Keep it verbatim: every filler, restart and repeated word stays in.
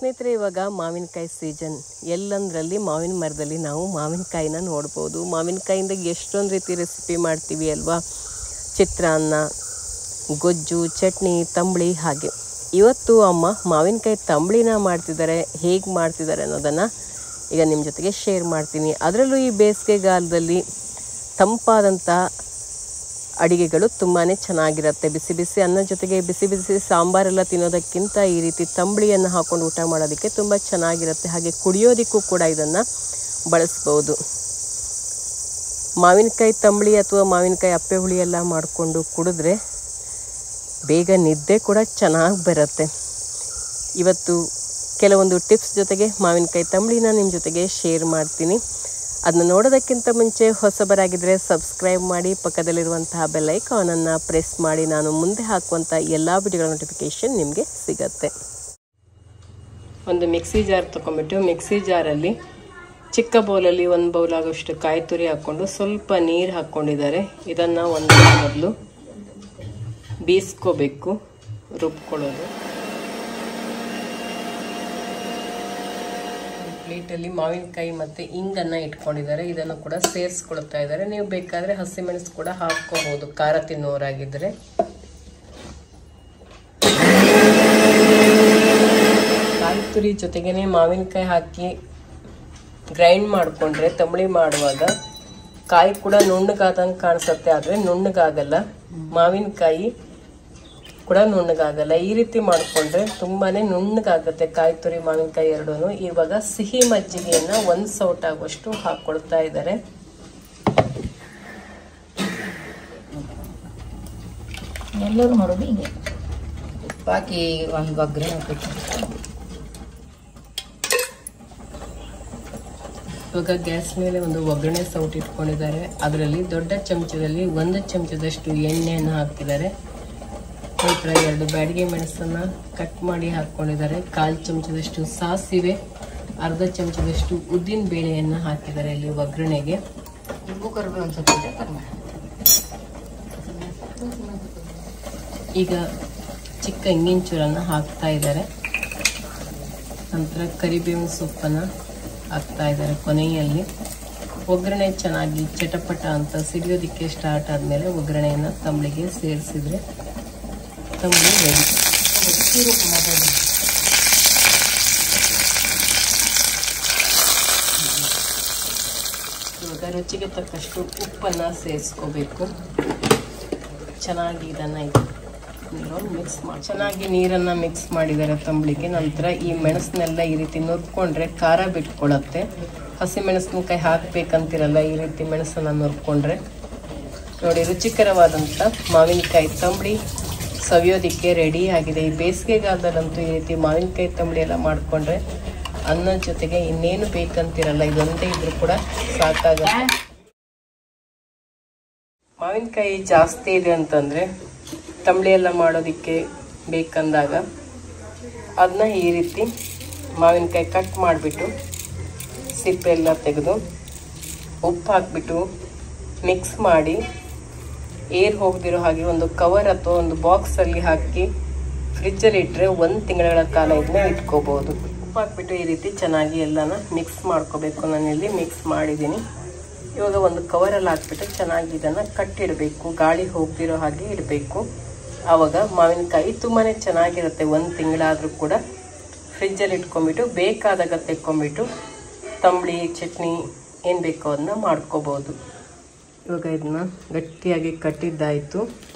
ಸ್ನೇಹಿತರೆ, ಇವಾಗ ಮಾವಿನಕಾಯಿ ಸೀಸನ್. ಎಲ್ಲಂದ್ರಲ್ಲಿ ಮಾವಿನ ಮರದಲ್ಲಿ ನಾವು ಮಾವಿನಕಾಯಿನ ನೋಡ್ಬೋದು. ಮಾವಿನಕಾಯಿಂದ ಎಷ್ಟೊಂದು ರೀತಿ ರೆಸಿಪಿ ಮಾಡ್ತೀವಿ ಅಲ್ವಾ. ಚಿತ್ರಾನ್ನ, ಗೊಜ್ಜು, ಚಟ್ನಿ, ತಂಬಳಿ. ಹಾಗೆ ಇವತ್ತು ಅಮ್ಮ ಮಾವಿನಕಾಯಿ ತಂಬಳಿನ ಮಾಡ್ತಿದ್ದಾರೆ. ಹೇಗೆ ಮಾಡ್ತಿದ್ದಾರೆ ಅನ್ನೋದನ್ನು ಈಗ ನಿಮ್ಮ ಜೊತೆಗೆ ಶೇರ್ ಮಾಡ್ತೀನಿ. ಅದರಲ್ಲೂ ಈ ಬೇಸಿಗೆಗಾಲದಲ್ಲಿ ತಂಪಾದಂಥ ಅಡುಗೆಗಳು ತುಂಬಾ ಚೆನ್ನಾಗಿರುತ್ತೆ. ಬಿಸಿ ಬಿಸಿ ಅನ್ನ ಜೊತೆಗೆ ಬಿಸಿ ಬಿಸಿ ಸಾಂಬಾರೆಲ್ಲ ತಿನ್ನೋದಕ್ಕಿಂತ ಈ ರೀತಿ ತಂಬಳಿಯನ್ನು ಹಾಕ್ಕೊಂಡು ಊಟ ಮಾಡೋದಕ್ಕೆ ತುಂಬ ಚೆನ್ನಾಗಿರುತ್ತೆ. ಹಾಗೆ ಕುಡಿಯೋದಕ್ಕೂ ಕೂಡ ಇದನ್ನು ಬಳಸ್ಬೋದು. ಮಾವಿನಕಾಯಿ ತಂಬಳಿ ಅಥವಾ ಮಾವಿನಕಾಯಿ ಅಪ್ಪೆ ಹುಳಿ ಎಲ್ಲ ಮಾಡಿಕೊಂಡು ಕುಡಿದ್ರೆ ಬೇಗ ನಿದ್ದೆ ಕೂಡ ಚೆನ್ನಾಗಿ ಬರುತ್ತೆ. ಇವತ್ತು ಕೆಲವೊಂದು ಟಿಪ್ಸ್ ಜೊತೆಗೆ ಮಾವಿನಕಾಯಿ ತಂಬಳಿನ ನಿಮ್ಮ ಜೊತೆಗೆ ಶೇರ್ ಮಾಡ್ತೀನಿ. ಅದನ್ನ ನೋಡೋದಕ್ಕಿಂತ ಮುಂಚೆ ಹೊಸಬರಾಗಿದ್ದರೆ ಸಬ್ಸ್ಕ್ರೈಬ್ ಮಾಡಿ, ಪಕ್ಕದಲ್ಲಿರುವಂತಹ ಬೆಲ್ ಐಕಾನನ್ನು ಪ್ರೆಸ್ ಮಾಡಿ. ನಾನು ಮುಂದೆ ಹಾಕುವಂಥ ಎಲ್ಲ ವಿಡಿಯೋಗಳ ನೋಟಿಫಿಕೇಷನ್ ನಿಮಗೆ ಸಿಗತ್ತೆ. ಒಂದು ಮಿಕ್ಸಿ ಜಾರ್ ತೊಗೊಂಡ್ಬಿಟ್ಟು ಮಿಕ್ಸಿ ಜಾರಲ್ಲಿ ಚಿಕ್ಕ ಬೌಲಲ್ಲಿ ಒಂದು ಬೌಲ್ ಆಗೋಷ್ಟು ಕಾಯಿ ತುರಿ ಹಾಕ್ಕೊಂಡು ಸ್ವಲ್ಪ ನೀರು ಹಾಕ್ಕೊಂಡಿದ್ದಾರೆ. ಇದನ್ನು ಒಂದು ಮೊದಲು ಬೀಸ್ಕೋಬೇಕು, ರುಬ್ಕೊಳ್ಳೋದು. ಪ್ಲೇಟಲ್ಲಿ ಮಾವಿನಕಾಯಿ ಮತ್ತು ಇಂಗನ್ನು ಇಟ್ಕೊಂಡಿದ್ದಾರೆ. ಇದನ್ನು ಕೂಡ ಸೇರಿಸ್ಕೊಳ್ತಾ ಇದ್ದಾರೆ. ನೀವು ಬೇಕಾದರೆ ಹಸಿಮೆಣಸು ಕೂಡ ಹಾಕ್ಕೋಬಹುದು ಖಾರ ತಿನ್ನೋರಾಗಿದ್ದರೆ. ಕಾಯಿ ತುರಿ ಜೊತೆಗೇನೆ ಮಾವಿನಕಾಯಿ ಹಾಕಿ ಗ್ರೈಂಡ್ ಮಾಡಿಕೊಂಡ್ರೆ ತಂಬಳಿ ಮಾಡುವಾಗ ಕಾಯಿ ಕೂಡ ನುಣ್ಣಗಾದಂಗೆ ಕಾಣಿಸುತ್ತೆ, ಆದರೆ ನುಣ್ಣಗಾಗಲ್ಲ. ಮಾವಿನಕಾಯಿ ಕೂಡ ನುಣ್ಣಗಾಗಲ್ಲ. ಈ ರೀತಿ ಮಾಡಿಕೊಂಡ್ರೆ ತುಂಬಾನೇ ನುಣ್ಣಗಾಗುತ್ತೆ ಕಾಯಿ ತುರಿ ಮಾವಿನಕಾಯಿ ಎರಡೂ. ಇವಾಗ ಸಿಹಿ ಮಜ್ಜಿಗೆಯನ್ನ ಒಂದು ಸೌಟ್ ಆಗುವಷ್ಟು ಹಾಕೊಳ್ತಾ ಇದ್ದಾರೆ. ಎಲ್ಲರೂ ಮಾಡೋದು ಹಿಂಗೆ ಬಾಕಿ ಒಂದು ಒಗ್ಗರಣೆ ಹಾಕಬೇಕು. ಇವಾಗ ಗ್ಯಾಸ್ ಮೇಲೆ ಒಂದು ಒಗ್ಗರಣೆ ಸೌಟ್ ಇಟ್ಕೊಂಡಿದ್ದಾರೆ. ಅದರಲ್ಲಿ ದೊಡ್ಡ ಚಮಚದಲ್ಲಿ ಒಂದು ಚಮಚದಷ್ಟು ಎಣ್ಣೆಯನ್ನು ಹಾಕಿದ್ದಾರೆ. ನಂತರ ಎರಡು ಬ್ಯಾಡಿಗೆ ಮೆಣಸನ್ನ ಕಟ್ ಮಾಡಿ ಹಾಕೊಂಡಿದ್ದಾರೆ. ಕಾಲು ಚಮಚದಷ್ಟು ಸಾಸಿವೆ, ಅರ್ಧ ಚಮಚದಷ್ಟು ಉದ್ದಿನ ಬೇಳೆಯನ್ನು ಹಾಕಿದ್ದಾರೆ ಇಲ್ಲಿ ಒಗ್ಗರಣೆಗೆ. ಈಗ ಚಿಕ್ಕ ಇಂಗಿನ ಚೂರನ್ನ ಹಾಕ್ತಾ ಇದ್ದಾರೆ. ನಂತರ ಕರಿಬೇವಿನ ಸೊಪ್ಪನ್ನು ಹಾಕ್ತಾ ಇದ್ದಾರೆ ಕೊನೆಯಲ್ಲಿ. ಒಗ್ಗರಣೆ ಚೆನ್ನಾಗಿ ಚಟಪಟ ಅಂತ ಸಿಡಿಯೋದಕ್ಕೆ ಸ್ಟಾರ್ಟ್ ಆದಮೇಲೆ ಒಗ್ಗರಣೆಯನ್ನು ತಂಬಳಿಗೆ ಸೇರಿಸಿದ್ರೆ ತಂಬಳಿ ರೆಡಿ. ಇವಾಗ ರುಚಿಗೆ ತಕ್ಕಷ್ಟು ಉಪ್ಪನ್ನು ಸೇರಿಸ್ಕೋಬೇಕು. ಚೆನ್ನಾಗಿ ಇದನ್ನು ಮಿಕ್ಸ್ ಮಾಡಿ ಚೆನ್ನಾಗಿ ನೀರನ್ನು ಮಿಕ್ಸ್ ಮಾಡಿದ್ದಾರೆ ತಂಬಳಿಗೆ. ನಂತರ ಈ ಮೆಣಸನ್ನೆಲ್ಲ ಈ ರೀತಿ ನುರ್ಕೊಂಡ್ರೆ ಖಾರ ಬಿಟ್ಕೊಳ್ಳುತ್ತೆ. ಹಸಿ ಮೆಣಸಿನಕಾಯಿ ಹಾಕ್ಬೇಕಂತಿರಲ್ಲ, ಈ ರೀತಿ ಮೆಣಸನ್ನು ನುರ್ಕೊಂಡ್ರೆ ನೋಡಿ ರುಚಿಕರವಾದಂಥ ಮಾವಿನಕಾಯಿ ತಂಬಳಿ ಸವಿಯೋದಿಕ್ಕೆ ರೆಡಿ ಆಗಿದೆ. ಈ ಬೇಸಿಗೆಗಾಲದಲ್ಲಂತೂ ಈ ರೀತಿ ಮಾವಿನಕಾಯಿ ತಂಬಳಿ ಎಲ್ಲ ಮಾಡಿಕೊಂಡ್ರೆ ಅನ್ನದ ಜೊತೆಗೆ ಇನ್ನೇನು ಬೇಕಂತಿರಲ್ಲ, ಇದೊಂದೇ ಇದ್ರೂ ಕೂಡ ಸಾಕಾಗುತ್ತೆ. ಮಾವಿನಕಾಯಿ ಜಾಸ್ತಿ ಇದೆ ಅಂತಂದರೆ ತಂಬಳಿ ಎಲ್ಲ ಮಾಡೋದಕ್ಕೆ ಬೇಕಂದಾಗ ಅದನ್ನ ಈ ರೀತಿ ಮಾವಿನಕಾಯಿ ಕಟ್ ಮಾಡಿಬಿಟ್ಟು ಸಿಪ್ಪೆ ಎಲ್ಲ ತೆಗೆದು ಉಪ್ಪು ಹಾಕಿಬಿಟ್ಟು ಮಿಕ್ಸ್ ಮಾಡಿ ಏರ್ ಹೋಗದಿರೋ ಹಾಗೆ ಒಂದು ಕವರ್ ಅಥವಾ ಒಂದು ಬಾಕ್ಸಲ್ಲಿ ಹಾಕಿ ಫ್ರಿಜ್ಜಲ್ಲಿ ಇಟ್ಟರೆ ಒಂದು ತಿಂಗಳ ಕಾಲ ಇದನ್ನ ಇಟ್ಕೋಬೋದು. ಉಪ್ಪು ಹಾಕ್ಬಿಟ್ಟು ಈ ರೀತಿ ಚೆನ್ನಾಗಿ ಎಲ್ಲನ ಮಿಕ್ಸ್ ಮಾಡ್ಕೋಬೇಕು. ನಾನಿಲ್ಲಿ ಮಿಕ್ಸ್ ಮಾಡಿದ್ದೀನಿ. ಇವಾಗ ಒಂದು ಕವರಲ್ಲಿ ಹಾಕ್ಬಿಟ್ಟು ಚೆನ್ನಾಗಿ ಇದನ್ನು ಕಟ್ಟಿಡಬೇಕು, ಗಾಳಿ ಹೋಗದಿರೋ ಹಾಗೆ ಇಡಬೇಕು. ಆವಾಗ ಮಾವಿನಕಾಯಿ ತುಂಬಾ ಚೆನ್ನಾಗಿರುತ್ತೆ. ಒಂದು ತಿಂಗಳಾದರೂ ಕೂಡ ಫ್ರಿಜ್ಜಲ್ಲಿ ಇಟ್ಕೊಂಡ್ಬಿಟ್ಟು ಬೇಕಾದಾಗ ತೆಕ್ಕೊಂಬಿಟ್ಟು ತಂಬಳಿ, ಚಟ್ನಿ ಏನು ಬೇಕೋ ಅದನ್ನ ಮಾಡ್ಕೋಬೋದು. ಇವಾಗ ಇದನ್ನ ಗಟ್ಟಿಯಾಗಿ ಕಟ್ಟಿದ್ದಾಯಿತು.